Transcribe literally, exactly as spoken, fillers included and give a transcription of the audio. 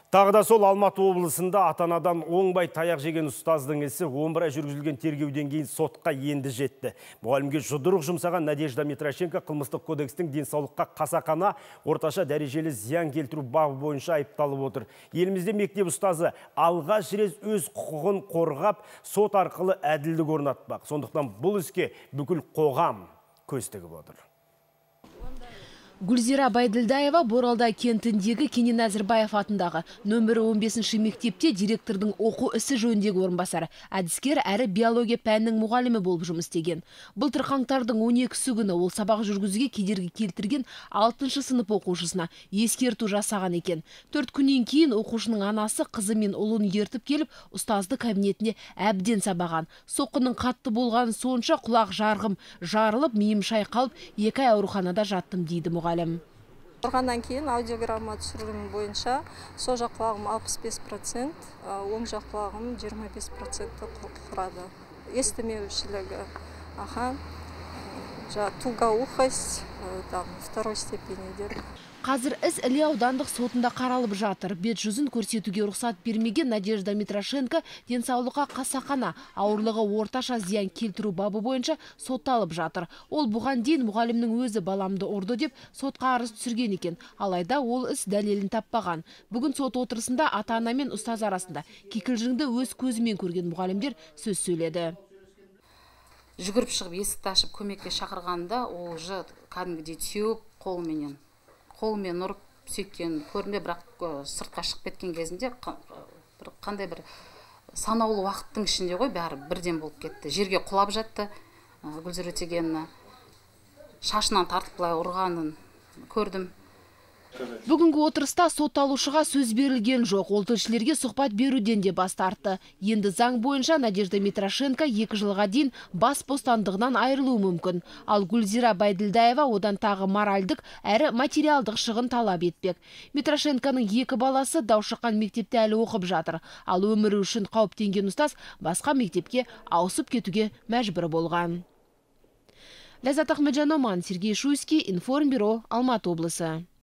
Тағы да сол Алматы облысында ата-анадан оңбай таяқ жеген ұстаздың ісі он бір ай жүргізілген тергеуден кейін сотқа енді жетті. Мұғалімге жұдырық жұмсаған Надежда Митрашенко қылмыстық кодекстің денсаулыққа қасақана орташа дәрежелі зиян келтіру бабы бойынша айыпталып отыр. Елімізде мектеп ұстазы алғаш рет өз құқығын қорғап, сот арқылы әділдік орнатпақ. Сондықтан бұл іске бүкіл қоғам көз тігіп отыр. Гүлзира Байділдаева Боралда кентіндегі Кенен Әзірбаев атындағы нөмірі он бесінші мектепте директордың оқу ісі жөніндегі орынбасары, әдіскер әрі биология пәнінің мұғалімі болып жұмыс істеген. Былтыр қаңтардың он екісі күні ол сабақ жүргізуге кедергі келтірген алтыншы сынып оқушысына ескерту жасаған екен. Төрт күннен кейін оқушының анасы қызы мен ұлын ертіп келіп, ұстазды кабинетіне әбден сабаған. Соққының қатты болғаны сонша құлақ жарғым жарылып, миым шайқалып, екі ай ауруханада жаттым дейді мұғалім. Тұрғаннан кейін аудиограмма түсірілімі бойынша сол жақ құлағым алпыс бес процент, оң жақ құлағым жиырма бес процент құрады. Естімеушілігі, аха, тугоухость, второй степени дер. Қазір іс Іле аудандық сотында қаралып жатыр. Бет жүзін көрсетуге рұқсат бермеген Надежда Митрашенко денсаулыққа қасақана, ауырлығы орташа зиян келтіру бабы бойынша сотталып жатыр. Ол бұған дейін мұғалімнің өзі баламды ұрды деп сотқа арыз түсірген екен. Алайда ол іс дәлелін таппаған. Бүгін сот отырысында ата-ана мен ұстаз арасында кикілжіңді өз көзімен көрген мұғалімдер сөз сөйледі. Жүгіріп шығып есікті ашып көмекке шақырғанда ол жы кәдімгідей теуіп қолменен қолмен ұрып сөйткен көрінді, бірақ сыртқа шығып кеткен кезінде қандай бір санаулы уақыттың ішінде ғой бәрі бірден болып кетті. Жерге құлап жатты, Гүлзира өтегенні шашынан тартып былай ұрғанын көрдім. Бүгінгі отырыста сотталушыға сөз берілген жоқ. Ол тілшілерге сұхбат беруден де бас тартты. Енді заң бойынша Надежда Митрашенко екі жылға дейін бас бостандығынан айырылуы мүмкін. Ал Гүлзира Байділдаева одан тағы моральдық әрі материалдық шығын талап етпек. Митрашенконың екі баласы дау шыққан мектепте әлі оқып жатыр. Ал өмірі үшін қауіптенген ұстаз басқа мектепке ауысып кетуге мәжбүр болған. Ләззат Ахметжан, Сергей Шуйский, Информбюро, Алматы облысы.